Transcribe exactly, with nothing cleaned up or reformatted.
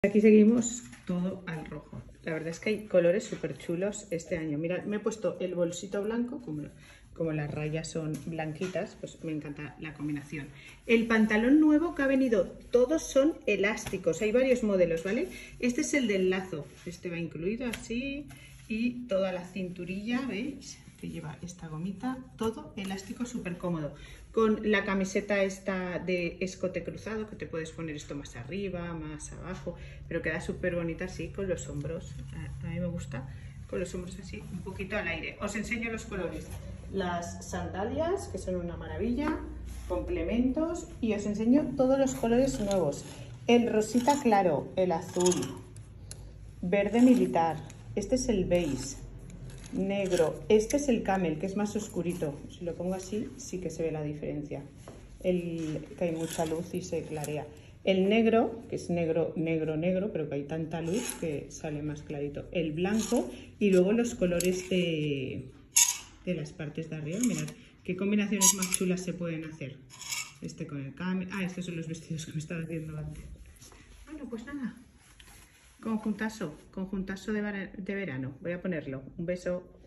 Aquí seguimos todo al rojo. La verdad es que hay colores súper chulos este año. Mira, me he puesto el bolsito blanco, como, como las rayas son blanquitas, pues me encanta la combinación. El pantalón nuevo que ha venido, todos son elásticos, hay varios modelos, ¿vale? Este es el del lazo, este va incluido así y toda la cinturilla, ¿veis? Que lleva esta gomita, todo elástico, súper cómodo. Con la camiseta esta de escote cruzado, que te puedes poner esto más arriba, más abajo, pero queda súper bonita así, con los hombros. A, a mí me gusta, con los hombros así, un poquito al aire. Os enseño los colores. Las sandalias, que son una maravilla, complementos, y os enseño todos los colores nuevos. El rosita claro, el azul, verde militar, este es el beige, negro, este es el camel, que es más oscurito. Si lo pongo así, sí que se ve la diferencia. El, que hay mucha luz y se clarea. El negro, que es negro, negro, negro, pero que hay tanta luz que sale más clarito. El blanco y luego los colores de, de las partes de arriba. Mirad qué combinaciones más chulas se pueden hacer. Este con el camel. Ah, estos son los vestidos que me estaba haciendo antes. Bueno, pues nada. Conjuntazo, conjuntazo de, de verano. Voy a ponerlo. Un beso.